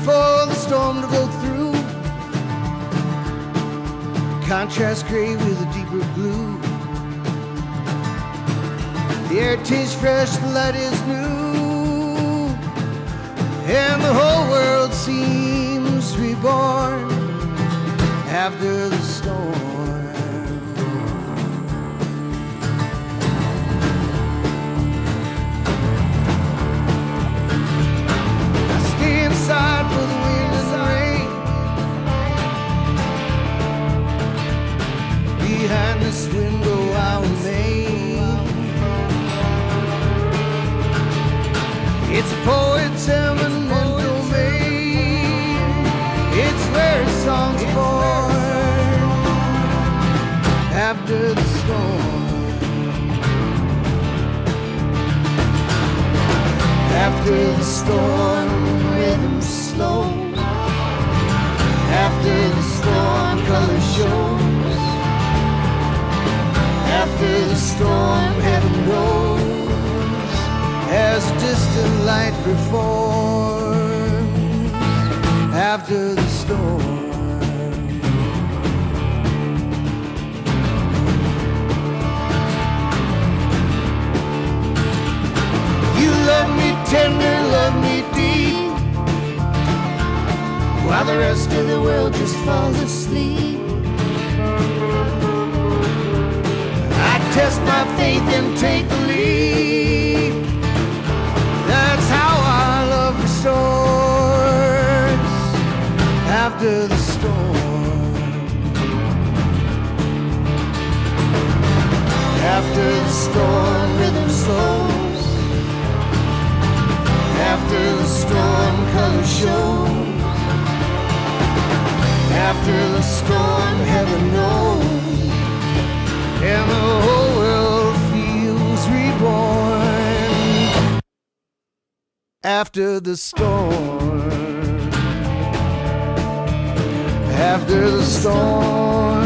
for the storm to go through. Contrast gray with a deeper blue. The air tastes fresh, the light is new, and the whole world seems reborn after the storm. I stay inside for the wind and the rain. Behind this window I remain. It's a poet's eminent domain. It's where songs are born after the storm. After the storm, rhythm slow. After the storm, color shows. After the storm, heaven knows, as distant light reforms after the storm. You love me tender, love me deep, while the rest of the world just falls asleep. I test my faith and take the lead. That's how our love restores after the storm. After the storm, rhythm slows. After the storm, color shows. After the storm, heaven knows, and the whole world feels reborn after the storm. After the storm.